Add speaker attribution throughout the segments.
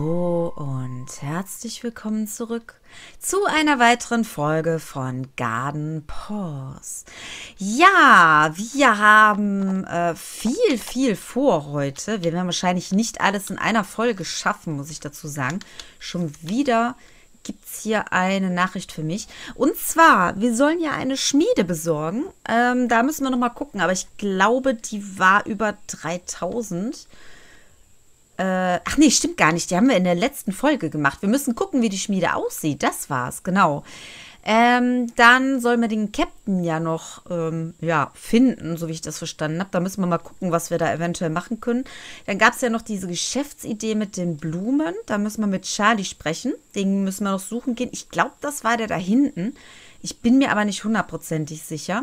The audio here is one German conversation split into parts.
Speaker 1: Hallo und herzlich willkommen zurück zu einer weiteren Folge von Garden Paws. Ja, wir haben viel vor heute. Wir werden wahrscheinlich nicht alles in einer Folge schaffen, muss ich dazu sagen. Schon wieder gibt es hier eine Nachricht für mich. Und zwar, wir sollen ja eine Schmiede besorgen. Da müssen wir noch mal gucken, aber ich glaube, die war über 3000. Ach nee, stimmt gar nicht. Die haben wir in der letzten Folge gemacht. Wir müssen gucken, wie die Schmiede aussieht. Das war's, genau. Dann sollen wir den Captain ja noch finden, so wie ich das verstanden habe. Da müssen wir mal gucken, was wir da eventuell machen können. Dann gab es ja noch diese Geschäftsidee mit den Blumen. Da müssen wir mit Charlie sprechen. Den müssen wir noch suchen gehen. Ich glaube, das war der da hinten. Ich bin mir aber nicht hundertprozentig sicher.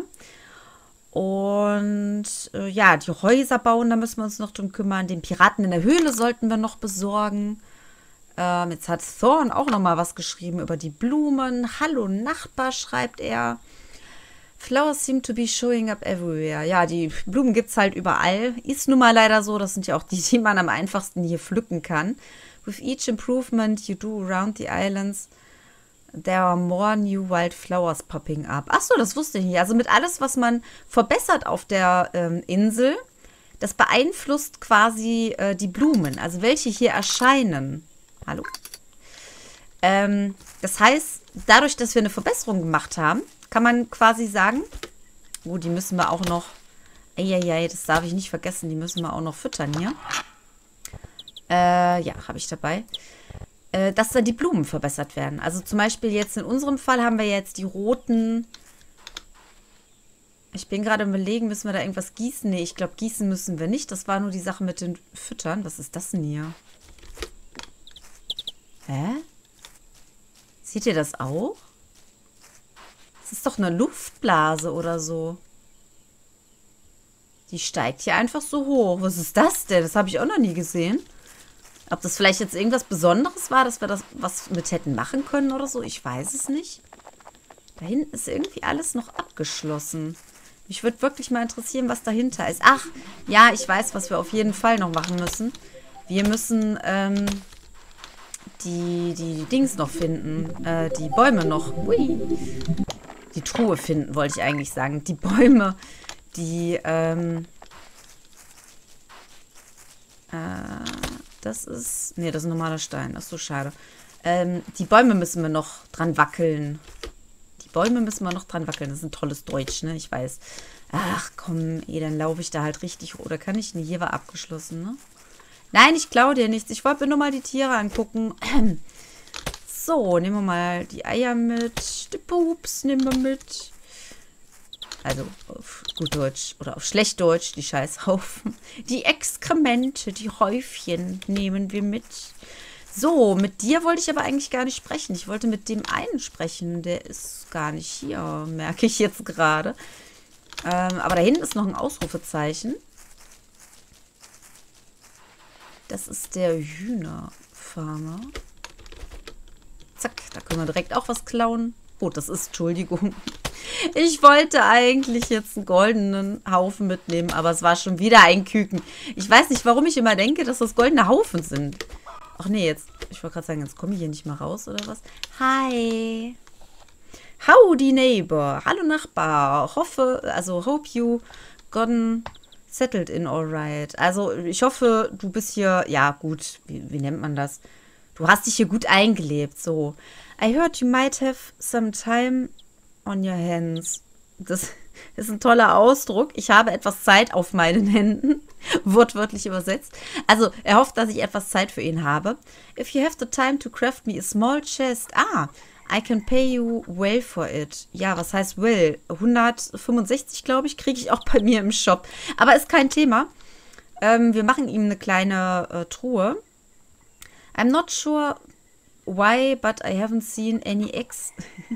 Speaker 1: Und die Häuser bauen, da müssen wir uns noch drum kümmern. Den Piraten in der Höhle sollten wir noch besorgen. Jetzt hat Thorn auch noch mal was geschrieben über die Blumen. Hallo Nachbar, schreibt er. Flowers seem to be showing up everywhere. Ja, die Blumen gibt es halt überall. Ist nun mal leider so. Das sind ja auch die, die man am einfachsten hier pflücken kann. With each improvement you do around the islands, there are more new wild flowers popping up. Achso, das wusste ich nicht. Also mit alles, was man verbessert auf der Insel, das beeinflusst quasi die Blumen. Also welche hier erscheinen. Hallo? Das heißt, dadurch, dass wir eine Verbesserung gemacht haben, kann man quasi sagen, die müssen wir auch noch, das darf ich nicht vergessen, die müssen wir auch noch füttern hier. Habe ich dabei. Dass dann die Blumen verbessert werden. Also zum Beispiel jetzt in unserem Fall haben wir jetzt die roten. Ich bin gerade überlegen, müssen wir da irgendwas gießen? Nee, ich glaube, gießen müssen wir nicht. Das war nur die Sache mit den Füttern. Was ist das denn hier? Hä? Seht ihr das auch? Das ist doch eine Luftblase oder so. Die steigt hier einfach so hoch. Was ist das denn? Das habe ich auch noch nie gesehen. Ob das vielleicht jetzt irgendwas Besonderes war, dass wir das was mit hätten machen können oder so. Ich weiß es nicht. Da hinten ist irgendwie alles noch abgeschlossen. Mich würde wirklich mal interessieren, was dahinter ist. Ach, ja, ich weiß, was wir auf jeden Fall noch machen müssen. Wir müssen die Dings noch finden. Die Bäume noch. Ui. Die Truhe finden, wollte ich eigentlich sagen. Die Bäume, die das ist ein normaler Stein. Ach so, schade. Die Bäume müssen wir noch dran wackeln. Das ist ein tolles Deutsch, ne? Ich weiß. Ach, komm, dann laufe ich da halt richtig. Oder kann ich nicht? Hier war abgeschlossen, ne? Nein, ich klaue dir nichts. Ich wollte mir nur mal die Tiere angucken. So, nehmen wir mal die Eier mit. Die Pups nehmen wir mit. Also auf gut Deutsch oder auf schlecht Deutsch, die Scheißhaufen. Die Exkremente, die Häufchen nehmen wir mit. So, mit dir wollte ich aber eigentlich gar nicht sprechen. Ich wollte mit dem einen sprechen. Der ist gar nicht hier, merke ich jetzt gerade. Aber da hinten ist noch ein Ausrufezeichen. Das ist der Hühnerfarmer. Zack, da können wir direkt auch was klauen. Oh, das ist, Entschuldigung. Ich wollte eigentlich jetzt einen goldenen Haufen mitnehmen, aber es war schon wieder ein Küken. Ich weiß nicht, warum ich immer denke, dass das goldene Haufen sind. Ach nee, ich wollte gerade sagen, jetzt komme ich hier nicht mal raus, oder was? Hi. Howdy, Neighbor. Hallo, Nachbar. Hope you gotten settled in alright. Also, ich hoffe, du bist hier, ja gut, wie nennt man das? Du hast dich hier gut eingelebt, so. I heard you might have some time on your hands. Das ist ein toller Ausdruck. Ich habe etwas Zeit auf meinen Händen. Wortwörtlich übersetzt. Also, er hofft, dass ich etwas Zeit für ihn habe. If you have the time to craft me a small chest. I can pay you well for it. Ja, was heißt well? 165, glaube ich, kriege ich auch bei mir im Shop. Aber ist kein Thema. Wir machen ihm eine kleine Truhe. I'm not sure why, but I haven't seen any eggs.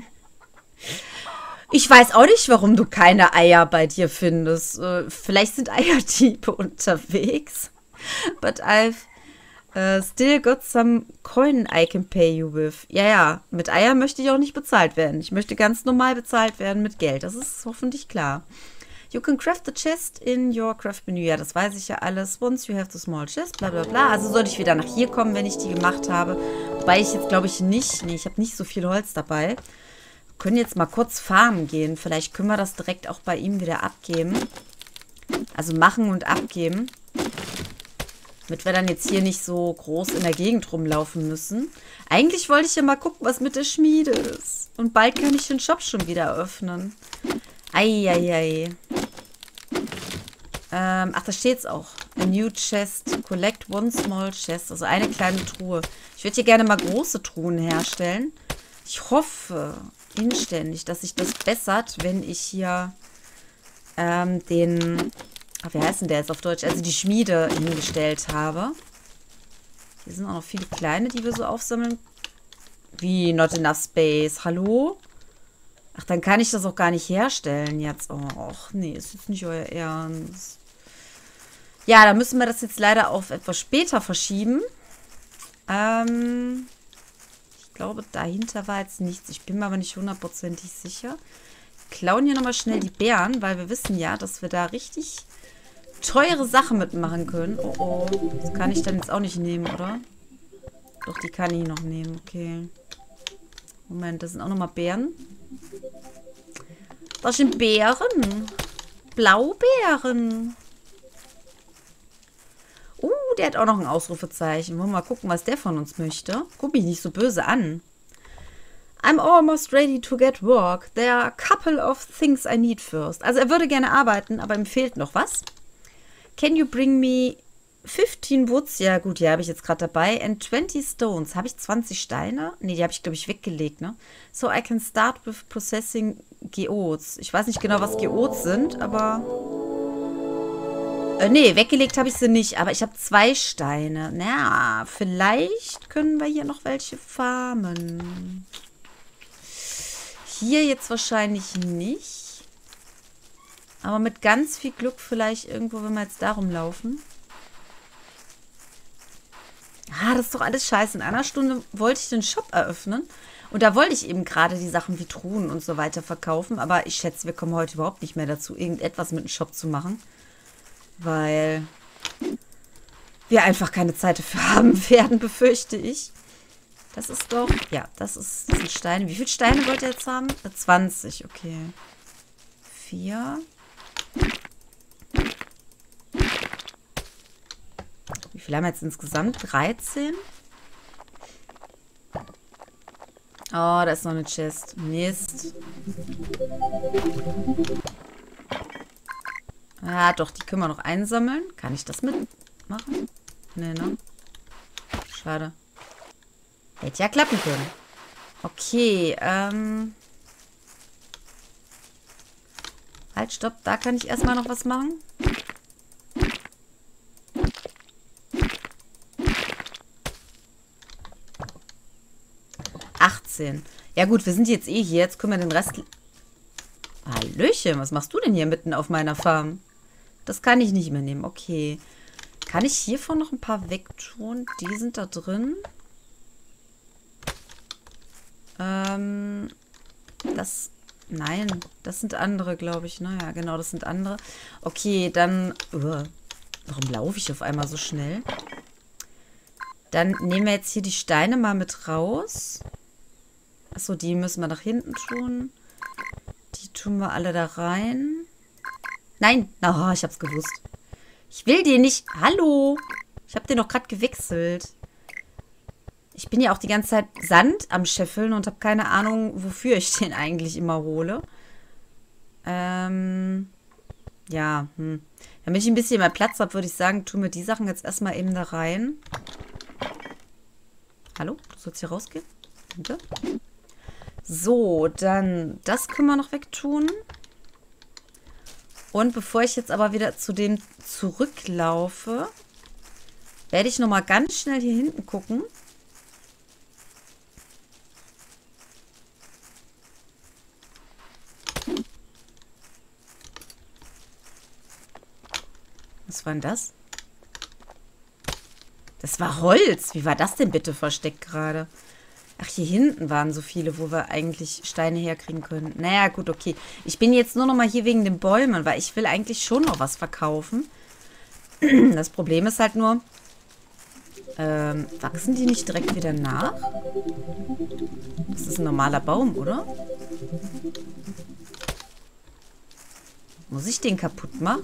Speaker 1: Ich weiß auch nicht, warum du keine Eier bei dir findest. Vielleicht sind Eierdiebe unterwegs. But I've still got some coin I can pay you with. Ja, mit Eier möchte ich auch nicht bezahlt werden. Ich möchte ganz normal bezahlt werden mit Geld. Das ist hoffentlich klar. You can craft the chest in your craft menu. Ja, das weiß ich ja alles. Once you have the small chest, bla bla bla. Also sollte ich wieder nach hier kommen, wenn ich die gemacht habe. Wobei ich jetzt, glaube ich, nicht... Nee, ich habe nicht so viel Holz dabei. Wir können jetzt mal kurz farmen gehen. Vielleicht können wir das direkt auch bei ihm wieder abgeben. Also machen und abgeben. Damit wir dann jetzt hier nicht so groß in der Gegend rumlaufen müssen. Eigentlich wollte ich ja mal gucken, was mit der Schmiede ist. Und bald kann ich den Shop schon wieder öffnen. Eieiei. Ach, da steht's auch. A new chest. Collect one small chest. Also eine kleine Truhe. Ich würde hier gerne mal große Truhen herstellen. Ich hoffe inständig, dass sich das bessert, wenn ich hier den... Ach, wie heißt denn der jetzt auf Deutsch? Also die Schmiede hingestellt habe. Hier sind auch noch viele kleine, die wir so aufsammeln. Wie not enough space? Hallo? Ach, dann kann ich das auch gar nicht herstellen jetzt. Oh, ach, nee, ist jetzt nicht euer Ernst. Ja, dann müssen wir das jetzt leider auf etwas später verschieben. Ich glaube, dahinter war jetzt nichts. Ich bin mir aber nicht hundertprozentig sicher. Wir klauen hier nochmal schnell die Beeren, weil wir wissen ja, dass wir da richtig teure Sachen mitmachen können. Oh, oh. Das kann ich dann jetzt auch nicht nehmen, oder? Doch, die kann ich noch nehmen. Okay. Moment, das sind auch nochmal Beeren. Das sind Beeren. Blaubeeren. Der hat auch noch ein Ausrufezeichen. Wollen wir mal gucken, was der von uns möchte. Guck mich nicht so böse an. I'm almost ready to get work. There are a couple of things I need first. Also er würde gerne arbeiten, aber ihm fehlt noch was. Can you bring me 15 Woods? Ja gut, die habe ich jetzt gerade dabei. And 20 Stones. Habe ich 20 Steine? Ne, die habe ich, glaube ich, weggelegt, ne? So I can start with processing Geodes. Ich weiß nicht genau, was Geodes sind, aber... nee, weggelegt habe ich sie nicht, aber ich habe 2 Steine. Na, vielleicht können wir hier noch welche farmen. Hier jetzt wahrscheinlich nicht. Aber mit ganz viel Glück vielleicht irgendwo, wenn wir jetzt darum laufen. Ah, das ist doch alles scheiße. In einer Stunde wollte ich den Shop eröffnen. Und da wollte ich eben gerade die Sachen wie Truhen und so weiter verkaufen. Aber ich schätze, wir kommen heute überhaupt nicht mehr dazu, irgendetwas mit dem Shop zu machen. Weil wir einfach keine Zeit dafür haben werden, befürchte ich. Das ist doch... Ja, das sind Steine. Wie viele Steine wollt ihr jetzt haben? 20, okay. 4. Wie viele haben wir jetzt insgesamt? 13? Oh, da ist noch eine Chest. Mist. Ah, doch, die können wir noch einsammeln. Kann ich das mitmachen? Nee, ne? Schade. Hätte ja klappen können. Okay, Halt, stopp. Da kann ich erstmal noch was machen. Ja gut, wir sind jetzt eh hier. Jetzt können wir den Rest... Hallöchen, was machst du denn hier mitten auf meiner Farm? Das kann ich nicht mehr nehmen. Okay. Kann ich hiervon noch ein paar wegtun? Die sind da drin. Das... Nein, das sind andere, glaube ich. Naja, genau, das sind andere. Okay, dann... warum laufe ich auf einmal so schnell? Dann nehmen wir jetzt hier die Steine mal mit raus. Achso, die müssen wir nach hinten tun. Die tun wir alle da rein. Nein! Oh, ich hab's gewusst. Ich will den nicht... Hallo! Ich habe den doch gerade gewechselt. Ich bin ja auch die ganze Zeit Sand am Scheffeln und habe keine Ahnung, wofür ich den eigentlich immer hole. Ja, Damit ich ein bisschen mehr Platz habe, würde ich sagen, tun wir die Sachen jetzt erstmal eben da rein. Hallo? Du sollst hier rausgehen? Bitte? So, dann das können wir noch wegtun. Und bevor ich jetzt aber wieder zu dem zurücklaufe, werde ich nochmal ganz schnell hier hinten gucken. Was war denn das? Das war Holz. Wie war das denn bitte versteckt gerade? Ach, hier hinten waren so viele, wo wir eigentlich Steine herkriegen können. Naja, gut, okay. Ich bin jetzt nur noch mal hier wegen den Bäumen, weil ich will eigentlich schon noch was verkaufen. Das Problem ist halt nur, wachsen die nicht direkt wieder nach? Das ist ein normaler Baum, oder? Muss ich den kaputt machen?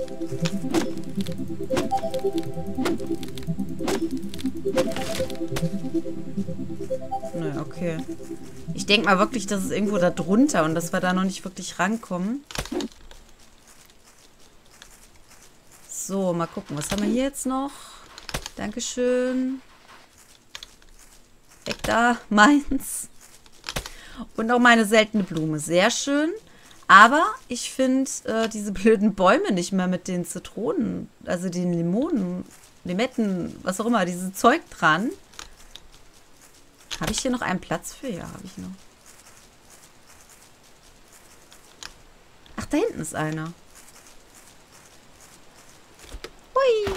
Speaker 1: Nö, okay. Ich denke mal wirklich, das ist irgendwo da drunter und dass wir da noch nicht wirklich rankommen. So, mal gucken. Was haben wir hier jetzt noch? Dankeschön. Weg da, meins. Und auch meine seltene Blume. Sehr schön. Aber ich finde diese blöden Bäume nicht mehr mit den Zitronen, also den Limonen, Limetten, was auch immer, dieses Zeug dran. Habe ich hier noch einen Platz für? Ja, habe ich noch. Ach, da hinten ist einer. Hui.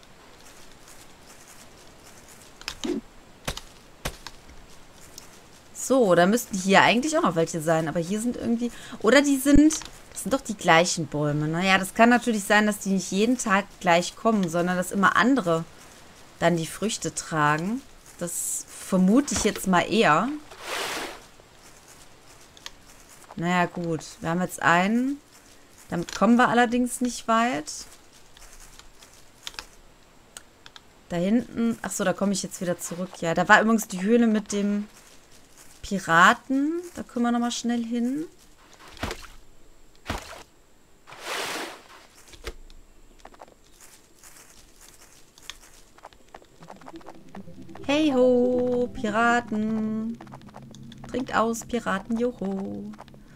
Speaker 1: So, da müssten hier eigentlich auch noch welche sein. Aber hier sind irgendwie... Oder die sind... Das sind doch die gleichen Bäume. Naja, das kann natürlich sein, dass die nicht jeden Tag gleich kommen, sondern dass immer andere dann die Früchte tragen. Das vermute ich jetzt mal eher. Naja, gut. Wir haben jetzt einen. Damit kommen wir allerdings nicht weit. Da hinten... Achso, da komme ich jetzt wieder zurück. Ja, da war übrigens die Höhle mit dem... Piraten. Da können wir nochmal schnell hin. Hey ho, Piraten. Trinkt aus, Piraten, joho.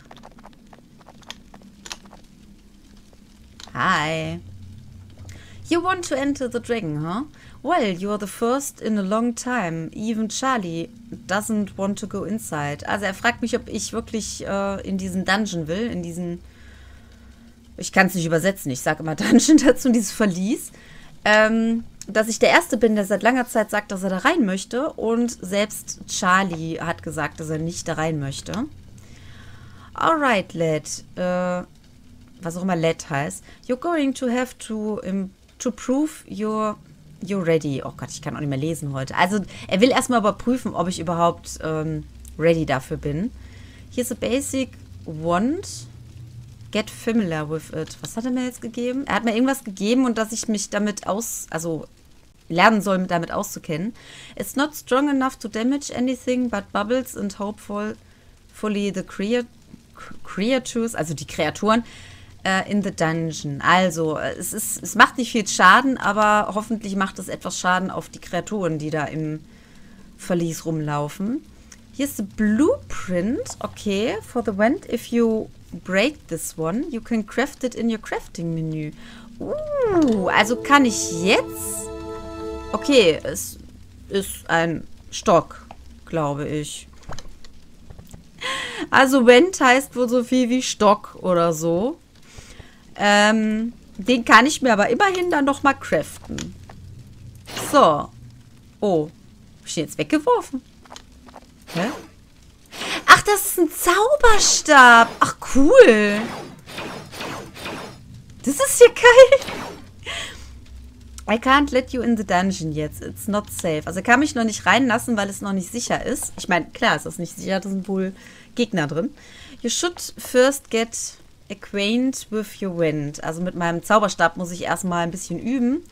Speaker 1: Hi. You want to enter the dragon, huh? Well, you're the first in a long time. Even Charlie doesn't want to go inside. Also er fragt mich, ob ich wirklich in diesen Dungeon will. In diesen... Ich kann es nicht übersetzen. Ich sage immer Dungeon dazu, dieses Verlies. Dass ich der Erste bin, der seit langer Zeit sagt, dass er da rein möchte. Und selbst Charlie hat gesagt, dass er nicht da rein möchte. Alright, lad. Was auch immer lad heißt. You're going to have to prove you're ready. Oh Gott, ich kann auch nicht mehr lesen heute. Also, er will erstmal überprüfen, ob ich überhaupt ready dafür bin. Here's a basic wand. Get familiar with it. Was hat er mir jetzt gegeben? Er hat mir irgendwas gegeben und dass ich mich damit lernen soll, damit auszukennen. It's not strong enough to damage anything but bubbles and hopefully the creatures, also die Kreaturen, in the dungeon. Also, es macht nicht viel Schaden, aber hoffentlich macht es etwas Schaden auf die Kreaturen, die da im Verlies rumlaufen. Hier ist the blueprint. Okay, for the wand, if you break this one, you can craft it in your crafting menu. Also kann ich jetzt... Okay, es ist ein Stock, glaube ich. Also Wand heißt wohl so viel wie Stock oder so. Den kann ich mir aber immerhin dann noch mal craften. So. Oh. Hab ich den jetzt weggeworfen? Hä? Ach, das ist ein Zauberstab. Ach, cool. Das ist ja geil. I can't let you in the dungeon yet. It's not safe. Also er kann mich noch nicht reinlassen, weil es noch nicht sicher ist. Ich meine, klar, ist das nicht sicher. Da sind wohl Gegner drin. You should first get acquainted with your wand. Also mit meinem Zauberstab muss ich erstmal ein bisschen üben.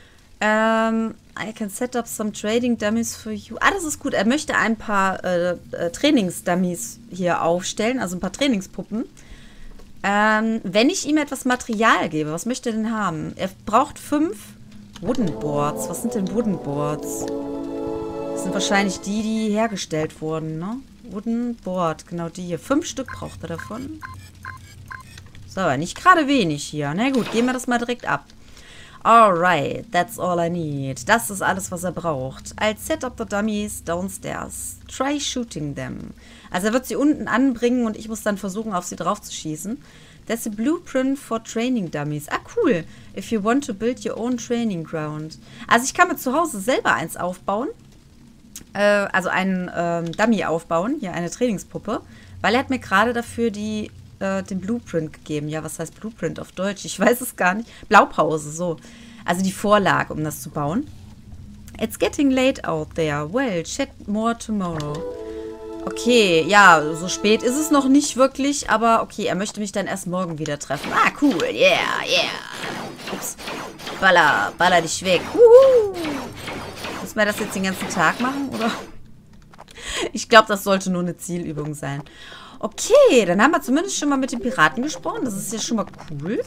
Speaker 1: I can set up some trading dummies for you. Ah, das ist gut. Er möchte ein paar Trainingsdummies hier aufstellen. Also ein paar Trainingspuppen. Wenn ich ihm etwas Material gebe, was möchte er denn haben? Er braucht 5 Wooden Boards. Was sind denn Wooden Boards? Das sind wahrscheinlich die hergestellt wurden, ne? Wooden Board, genau die hier. 5 Stück braucht er davon. So, nicht gerade wenig hier. Na gut, gehen wir das mal direkt ab. Alright, that's all I need. Das ist alles, was er braucht. I'll set up the dummies downstairs. Try shooting them. Also er wird sie unten anbringen und ich muss dann versuchen, auf sie drauf zu schießen. There's a blueprint for training dummies. Ah, cool. If you want to build your own training ground. Also ich kann mir zu Hause selber eins aufbauen. also einen Dummy aufbauen, hier eine Trainingspuppe, weil er hat mir gerade dafür den Blueprint gegeben. Ja, was heißt Blueprint auf Deutsch? Ich weiß es gar nicht. Blaupause, so. Also die Vorlage, um das zu bauen. It's getting late out there. Well, chat more tomorrow. Okay, ja, so spät ist es noch nicht wirklich, aber okay, er möchte mich dann erst morgen wieder treffen. Ah, cool, yeah, yeah. Ups. Baller dich weg. Wuhu. Müssen wir das jetzt den ganzen Tag machen, oder? Ich glaube, das sollte nur eine Zielübung sein. Okay, dann haben wir zumindest schon mal mit den Piraten gesprochen. Das ist ja schon mal cool.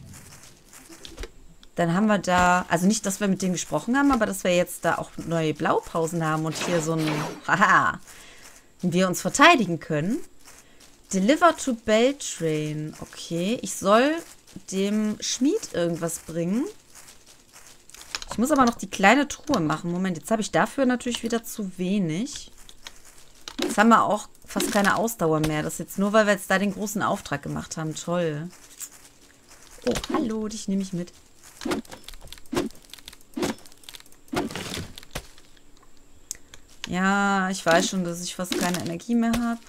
Speaker 1: Dann haben wir da, also nicht, dass wir mit denen gesprochen haben, aber dass wir jetzt da auch neue Blaupausen haben und hier so ein, haha, wir uns verteidigen können. Deliver to Beltrain. Okay, ich soll dem Schmied irgendwas bringen. Ich muss aber noch die kleine Truhe machen. Moment, jetzt habe ich dafür natürlich wieder zu wenig. Jetzt haben wir auch fast keine Ausdauer mehr. Das ist jetzt nur, weil wir jetzt da den großen Auftrag gemacht haben. Toll. Oh, hallo, dich nehme ich mit. Ja, ich weiß schon, dass ich fast keine Energie mehr habe.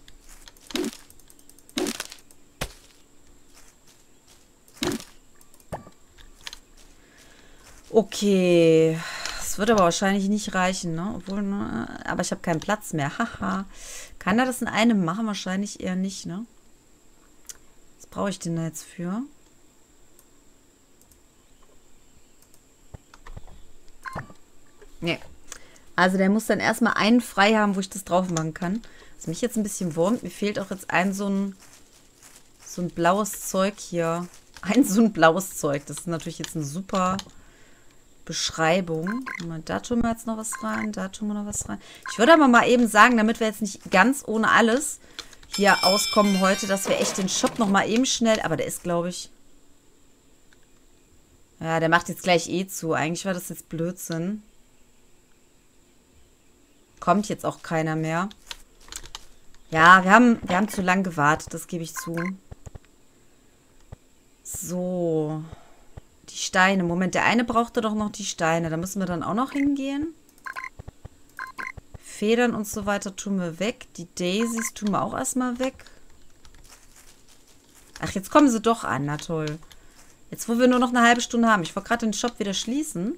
Speaker 1: Okay. Das wird aber wahrscheinlich nicht reichen, ne? Obwohl, ne? Aber ich habe keinen Platz mehr. Haha. Kann er das in einem machen? Wahrscheinlich eher nicht, ne? Was brauche ich denn da jetzt für? Nee. Also der muss dann erstmal einen frei haben, wo ich das drauf machen kann. Was mich jetzt ein bisschen wurmt. Mir fehlt auch jetzt so ein blaues Zeug hier. So ein blaues Zeug. Das ist natürlich jetzt eine super Beschreibung. Da tun wir jetzt noch was rein. Da tun wir noch was rein. Ich würde aber mal eben sagen, damit wir jetzt nicht ganz ohne alles hier auskommen heute, dass wir echt den Shop noch mal eben schnell... Aber der ist, glaube ich... Ja, der macht jetzt gleich eh zu. Eigentlich war das jetzt Blödsinn. Kommt jetzt auch keiner mehr. Ja, wir haben zu lang gewartet, das gebe ich zu. So. Die Steine. Moment, der eine brauchte doch noch die Steine. Da müssen wir dann auch noch hingehen. Federn und so weiter tun wir weg. Die Daisies tun wir auch erstmal weg. Ach, jetzt kommen sie doch an. Na toll. Jetzt, wo wir nur noch eine halbe Stunde haben. Ich wollte gerade den Shop wieder schließen.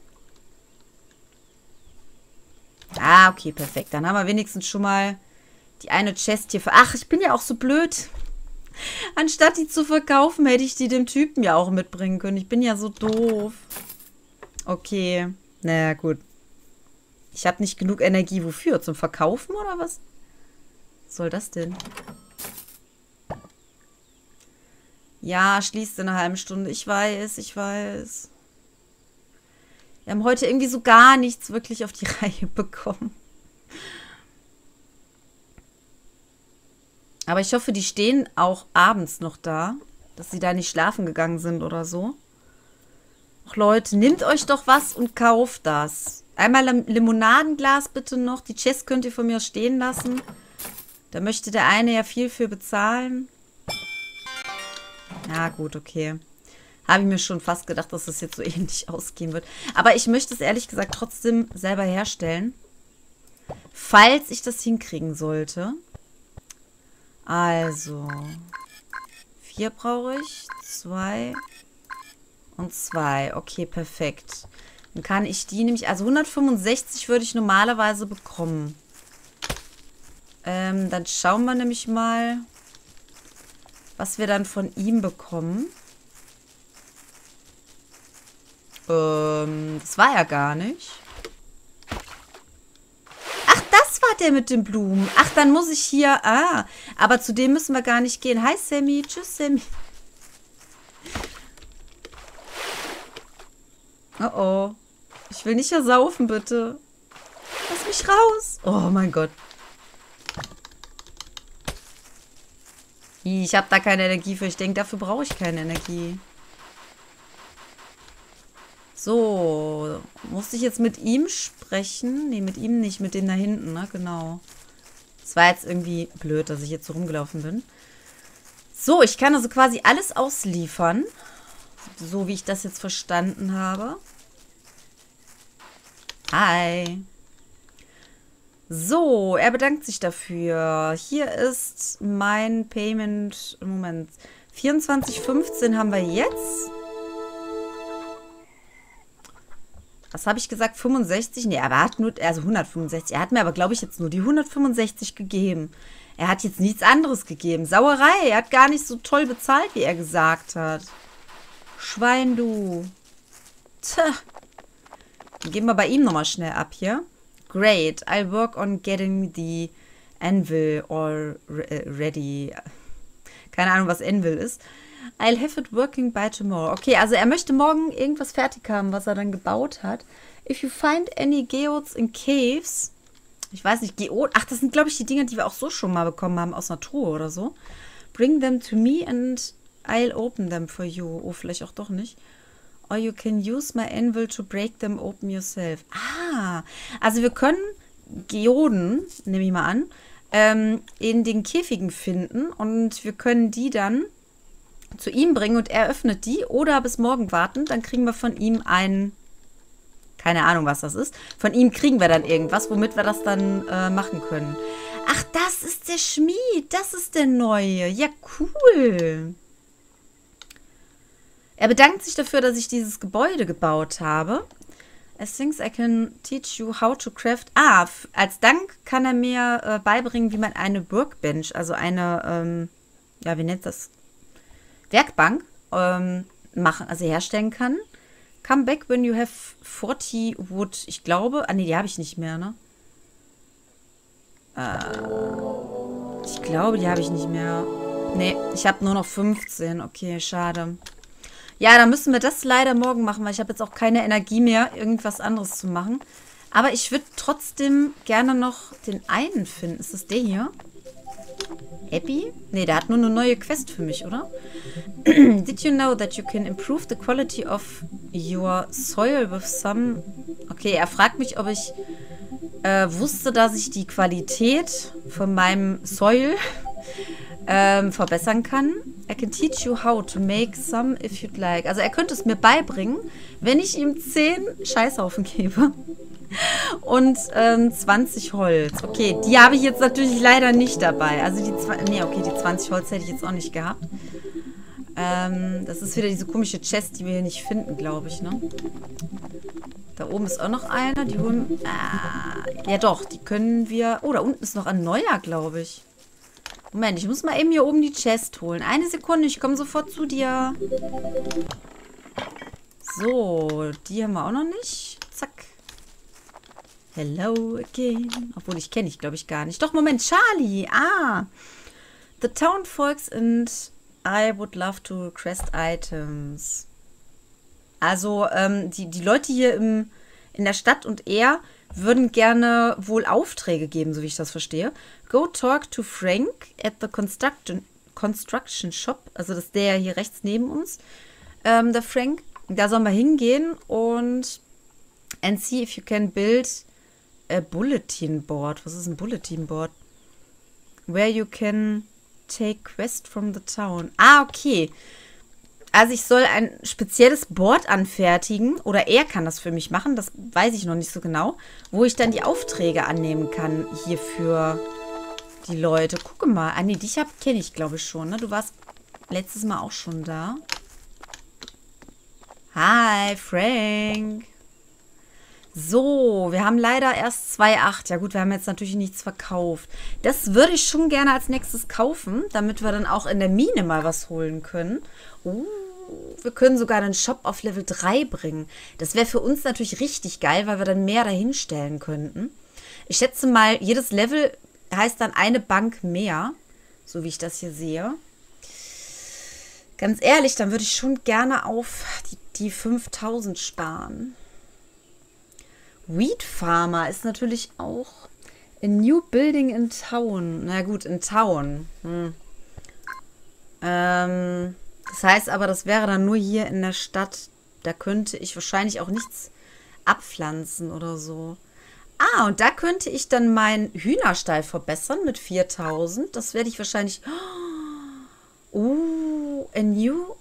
Speaker 1: Ah, okay, perfekt. Dann haben wir wenigstens schon mal die eine Chest hier. Ach, ich bin ja auch so blöd. Anstatt die zu verkaufen, hätte ich die dem Typen ja auch mitbringen können. Ich bin ja so doof. Okay. Naja, gut. Ich habe nicht genug Energie. Wofür? Zum Verkaufen oder was? Was soll das denn? Ja, schließt in einer halben Stunde. Ich weiß, ich weiß. Wir haben heute irgendwie so gar nichts wirklich auf die Reihe bekommen. Aber ich hoffe, die stehen auch abends noch da. Dass sie da nicht schlafen gegangen sind oder so. Ach Leute, nehmt euch doch was und kauft das. Einmal Limonadenglas bitte noch. Die Chest könnt ihr von mir aus stehen lassen. Da möchte der eine ja viel für bezahlen. Ja, gut, okay. Habe ich mir schon fast gedacht, dass das jetzt so ähnlich ausgehen wird. Aber ich möchte es ehrlich gesagt trotzdem selber herstellen. Falls ich das hinkriegen sollte. Also. 4 brauche ich. 2 und 2. Okay, perfekt. Dann kann ich die nämlich... Also 165 würde ich normalerweise bekommen. Dann schauen wir nämlich mal, was wir dann von ihm bekommen. Das war ja gar nicht. Ach, das war der mit den Blumen. Ach, dann muss ich hier... Ah, aber zu dem müssen wir gar nicht gehen. Hi, Sammy. Tschüss, Sammy. Oh, oh. Ich will nicht ersaufen, bitte. Lass mich raus. Oh, mein Gott. Ich habe da keine Energie für. Ich denke, dafür brauche ich keine Energie. So, musste ich jetzt mit ihm sprechen? Nee, mit ihm nicht, mit dem da hinten, ne? Genau. Es war jetzt irgendwie blöd, dass ich jetzt so rumgelaufen bin. So, ich kann also quasi alles ausliefern. So wie ich das jetzt verstanden habe. Hi. So, er bedankt sich dafür. Hier ist mein Payment. Moment. 24,15 haben wir jetzt. Was habe ich gesagt? 65? Nee, aber er hat nur, also 165. Er hat mir aber, glaube ich, jetzt nur die 165 gegeben. Er hat jetzt nichts anderes gegeben. Sauerei. Er hat gar nicht so toll bezahlt, wie er gesagt hat. Schwein, du. Tja. Dann gehen wir bei ihm nochmal schnell ab hier. Great. I'll work on getting the anvil all ready. Keine Ahnung, was Anvil ist. I'll have it working by tomorrow. Okay, also er möchte morgen irgendwas fertig haben, was er dann gebaut hat. If you find any geodes in caves. Ich weiß nicht, Geode. Ach, das sind, glaube ich, die Dinger, die wir auch so schon mal bekommen haben aus einer Truhe oder so. Bring them to me and I'll open them for you. Oh, vielleicht auch doch nicht. Or you can use my anvil to break them open yourself. Ah, also wir können Geoden, nehme ich mal an, in den Käfigen finden und wir können die dann zu ihm bringen und er öffnet die oder bis morgen warten. Dann kriegen wir von ihm keine Ahnung, was das ist. Von ihm kriegen wir dann irgendwas, womit wir das dann machen können. Ach, das ist der Schmied. Das ist der Neue. Ja, cool. Er bedankt sich dafür, dass ich dieses Gebäude gebaut habe. As thinks I can teach you how to craft. Ah, als Dank kann er mir beibringen, wie man eine Workbench, also eine, ja, wie nennt das? Werkbank machen, also herstellen kann. Come back when you have 40 wood. Ich glaube, nee, die habe ich nicht mehr, ne? Ich glaube, die habe ich nicht mehr. Nee, ich habe nur noch 15. Okay, schade. Ja, dann müssen wir das leider morgen machen, weil ich habe jetzt auch keine Energie mehr, irgendwas anderes zu machen. Aber ich würde trotzdem gerne noch den einen finden. Ist das der hier? Abby? Nee, der hat nur eine neue Quest für mich, oder? Did you know that you can improve the quality of your soil with some... Okay, er fragt mich, ob ich wusste, dass ich die Qualität von meinem Soil verbessern kann. I can teach you how to make some if you'd like. Also er könnte es mir beibringen, wenn ich ihm 10 Scheißhaufen gebe. Und 20 Holz. Okay, die habe ich jetzt natürlich leider nicht dabei. Also die 20 Holz hätte ich jetzt auch nicht gehabt. Das ist wieder diese komische Chest, die wir hier nicht finden, glaube ich, ne? Da oben ist auch noch einer. Die holen... ja doch, die können wir... Oh, da unten ist noch ein neuer, glaube ich. Moment, ich muss mal eben hier oben die Chest holen. Eine Sekunde, ich komme sofort zu dir. So, die haben wir auch noch nicht. Zack. Hello again. Obwohl, ich kenne dich, glaube ich, gar nicht. Doch, Moment, Charlie. Ah. The town folks and I would love to request items. Also, die Leute hier in der Stadt und er würden gerne wohl Aufträge geben, so wie ich das verstehe. Go talk to Frank at the construction shop. Also, das ist der hier rechts neben uns. Der Frank. Da sollen wir hingehen und and see if you can build a bulletin board. Was ist ein Bulletin board? Where you can take quest from the town. Ah, okay. Also ich soll ein spezielles Board anfertigen oder er kann das für mich machen, das weiß ich noch nicht so genau, wo ich dann die Aufträge annehmen kann hier für die Leute. Gucke mal. Ah, nee, dich kenne ich, glaube ich, schon. Ne? Du warst letztes Mal auch schon da. Hi, Frank. So, wir haben leider erst 2,8. Ja gut, wir haben jetzt natürlich nichts verkauft. Das würde ich schon gerne als nächstes kaufen, damit wir dann auch in der Mine mal was holen können. Wir können sogar den Shop auf Level 3 bringen. Das wäre für uns natürlich richtig geil, weil wir dann mehr dahin stellen könnten. Ich schätze mal, jedes Level heißt dann eine Bank mehr, so wie ich das hier sehe. Ganz ehrlich, dann würde ich schon gerne auf die 5000 sparen. Wheat Farmer ist natürlich auch a new building in town. Na gut, in town. Das heißt aber, das wäre dann nur hier in der Stadt. Da könnte ich wahrscheinlich auch nichts abpflanzen oder so. Ah, und da könnte ich dann meinen Hühnerstall verbessern mit 4000. Das werde ich wahrscheinlich... a new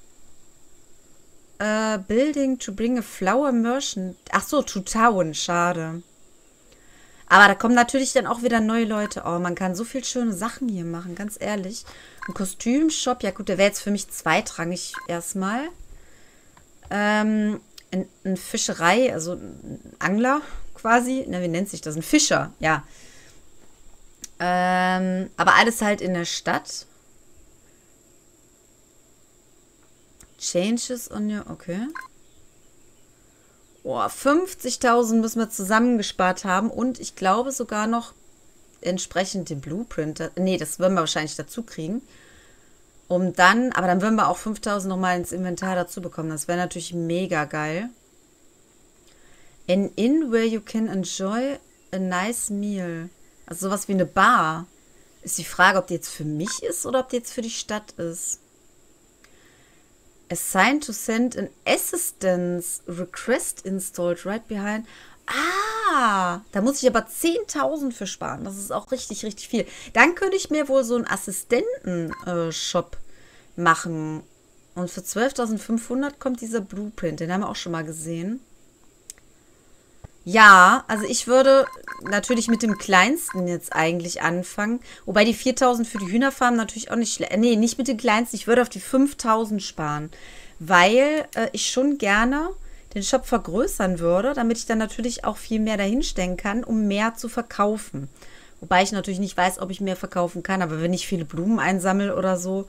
Speaker 1: building to bring a flower merchant. Ach so, to town, schade. Aber da kommen natürlich dann auch wieder neue Leute. Oh, man kann so viel schöne Sachen hier machen, ganz ehrlich. Ein Kostümshop, ja gut, der wäre jetzt für mich zweitrangig erstmal. Eine Fischerei, also ein Angler quasi. Na, wie nennt sich das? Ein Fischer, ja. Aber alles halt in der Stadt. Changes on your, okay. Oh, 50.000 müssen wir zusammengespart haben und ich glaube sogar noch entsprechend den Blueprint. Nee, das würden wir wahrscheinlich dazu kriegen. Um dann, aber dann würden wir auch 5.000 nochmal ins Inventar dazu bekommen. Das wäre natürlich mega geil. An inn where you can enjoy a nice meal. Also sowas wie eine Bar. Ist die Frage, ob die jetzt für mich ist oder ob die jetzt für die Stadt ist. Assign to send an assistance request installed right behind. Ah, da muss ich aber 10.000 für sparen. Das ist auch richtig, richtig viel. Dann könnte ich mir wohl so einen Assistenten-Shop machen. Und für 12.500 kommt dieser Blueprint. Den haben wir auch schon mal gesehen. Ja, also ich würde natürlich mit dem kleinsten jetzt eigentlich anfangen. Wobei die 4.000 für die Hühnerfarm natürlich auch nicht schlecht. Nee, nicht mit dem kleinsten. Ich würde auf die 5.000 sparen. Weil ich schon gerne den Shop vergrößern würde, damit ich dann natürlich auch viel mehr dahinstellen kann, um mehr zu verkaufen. Wobei ich natürlich nicht weiß, ob ich mehr verkaufen kann. Aber wenn ich viele Blumen einsammle oder so,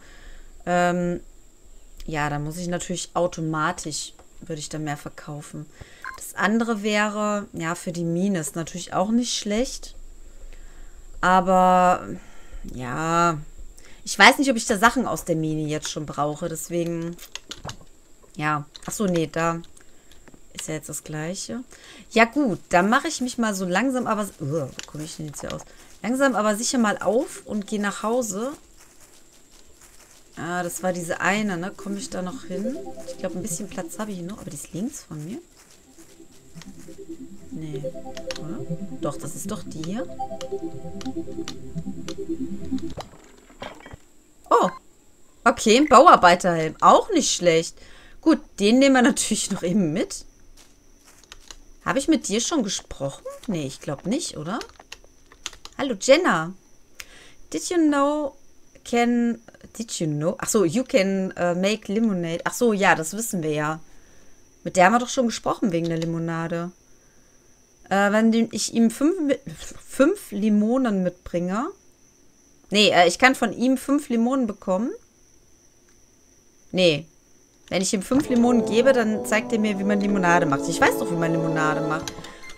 Speaker 1: ja, dann muss ich natürlich automatisch, würde ich dann mehr verkaufen. Das andere wäre, ja, für die Mine ist natürlich auch nicht schlecht. Aber, ja, ich weiß nicht, ob ich da Sachen aus der Mine jetzt schon brauche. Deswegen, ja. Achso, nee, da ist ja jetzt das Gleiche. Ja gut, dann mache ich mich mal so langsam, aber... wo komme ich denn jetzt hier aus? Langsam, aber sicher mal auf und gehe nach Hause. Ah, das war diese eine, ne? Komme ich da noch hin? Ich glaube, ein bisschen Platz habe ich hier noch, aber die ist links von mir. Nee, oder? Doch, das ist doch die hier. Oh, okay, ein Bauarbeiterhelm. Auch nicht schlecht. Gut, den nehmen wir natürlich noch eben mit. Habe ich mit dir schon gesprochen? Nee, ich glaube nicht, oder? Hallo, Jenna. Did you know... Did you know? Achso, you can make lemonade. Achso, ja, das wissen wir ja. Mit der haben wir doch schon gesprochen wegen der Limonade. Wenn ich ihm 5 Limonen mitbringe. Nee, ich kann von ihm 5 Limonen bekommen. Nee. Wenn ich ihm 5 Limonen gebe, dann zeigt er mir, wie man Limonade macht. Ich weiß doch, wie man Limonade macht.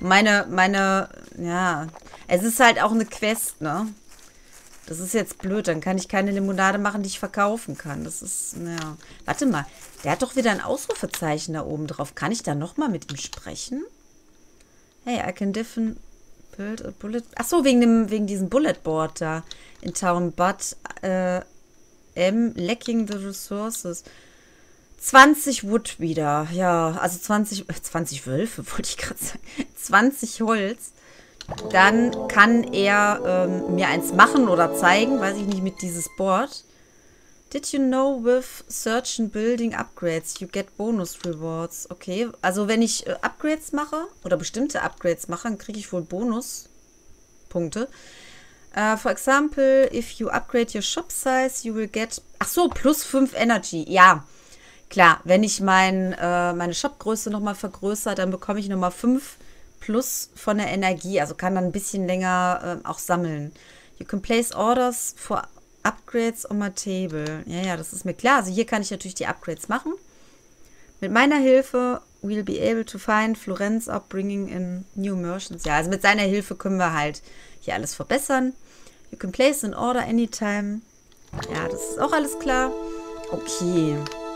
Speaker 1: Ja. Es ist halt auch eine Quest, ne? Das ist jetzt blöd. Dann kann ich keine Limonade machen, die ich verkaufen kann. Das ist, naja. Warte mal. Der hat doch wieder ein Ausrufezeichen da oben drauf. Kann ich da nochmal mit ihm sprechen? Hey, I can build a bullet... Achso, wegen diesem Bulletboard da in Town. But lacking the resources. 20 Wood wieder. Ja, also 20 Wölfe, wollte ich gerade sagen. 20 Holz. Dann kann er mir eins machen oder zeigen, weiß ich nicht, mit dieses Board. Did you know with Search and Building Upgrades you get bonus rewards? Okay, also wenn ich Upgrades mache oder bestimmte Upgrades mache, dann kriege ich wohl Bonuspunkte. For example, if you upgrade your shop size, you will get... Ach so, plus 5 Energy. Ja, klar, wenn ich meine Shopgröße nochmal vergrößere, dann bekomme ich nochmal 5 plus von der Energie. Also kann dann ein bisschen länger auch sammeln. You can place orders for Upgrades on my table. Ja, das ist mir klar. Also hier kann ich natürlich die Upgrades machen. Mit meiner Hilfe we'll be able to find Florence up bringing in new merchants. Ja, also mit seiner Hilfe können wir halt hier alles verbessern. You can place an order anytime. Ja, das ist auch alles klar. Okay.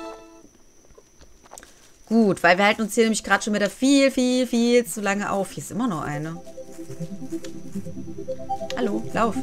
Speaker 1: Gut, weil wir halten uns hier nämlich gerade schon wieder viel, viel, viel zu lange auf. Hier ist immer noch eine. Hallo, lauf.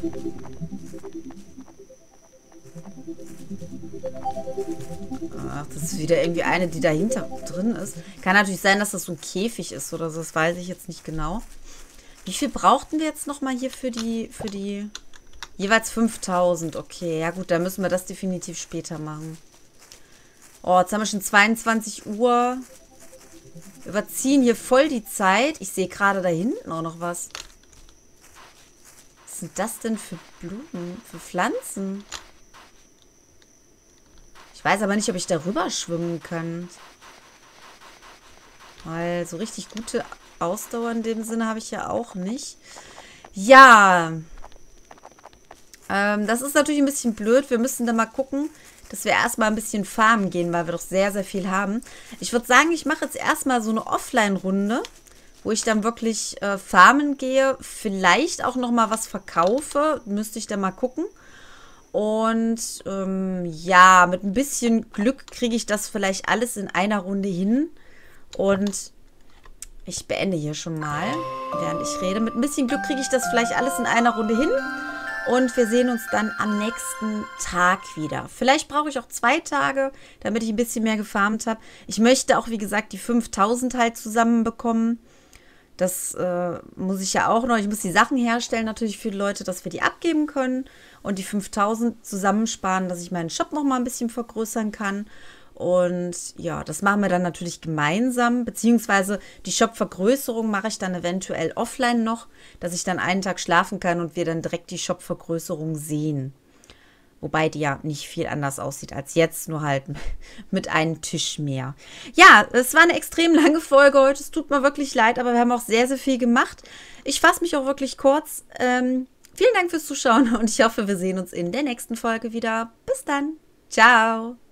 Speaker 1: Ach, das ist wieder irgendwie eine, die dahinter drin ist. Kann natürlich sein, dass das so ein Käfig ist oder so. Das weiß ich jetzt nicht genau. Wie viel brauchten wir jetzt nochmal hier für die... Jeweils 5.000. Okay, ja gut, dann müssen wir das definitiv später machen. Oh, jetzt haben wir schon 22 Uhr. Wir überziehen hier voll die Zeit. Ich sehe gerade da hinten auch noch was. sind das denn für Blumen, für Pflanzen? Ich weiß aber nicht, ob ich darüber schwimmen kann. Weil so richtig gute Ausdauer in dem Sinne habe ich ja auch nicht. Ja. Das ist natürlich ein bisschen blöd. Wir müssen da mal gucken, dass wir erstmal ein bisschen farmen gehen, weil wir doch sehr, sehr viel haben. Ich würde sagen, ich mache jetzt erstmal so eine Offline-Runde, wo ich dann wirklich farmen gehe. Vielleicht auch nochmal was verkaufe. Müsste ich dann mal gucken. Und ja, mit ein bisschen Glück kriege ich das vielleicht alles in einer Runde hin. Und ich beende hier schon mal, während ich rede. Mit ein bisschen Glück kriege ich das vielleicht alles in einer Runde hin. Und wir sehen uns dann am nächsten Tag wieder. Vielleicht brauche ich auch 2 Tage, damit ich ein bisschen mehr gefarmt habe. Ich möchte auch, wie gesagt, die 5000 halt zusammenbekommen. Das muss ich ja auch noch. Ich muss die Sachen herstellen natürlich für die Leute, dass wir die abgeben können. Und die 5000 zusammensparen, dass ich meinen Shop noch mal ein bisschen vergrößern kann. Und ja, das machen wir dann natürlich gemeinsam, beziehungsweise die Shop-Vergrößerung mache ich dann eventuell offline noch, dass ich dann einen Tag schlafen kann und wir dann direkt die Shop-Vergrößerung sehen. Wobei die ja nicht viel anders aussieht als jetzt, nur halt mit einem Tisch mehr. Ja, es war eine extrem lange Folge heute, es tut mir wirklich leid, aber wir haben auch sehr, sehr viel gemacht. Ich fasse mich auch wirklich kurz. Vielen Dank fürs Zuschauen und ich hoffe, wir sehen uns in der nächsten Folge wieder. Bis dann. Ciao.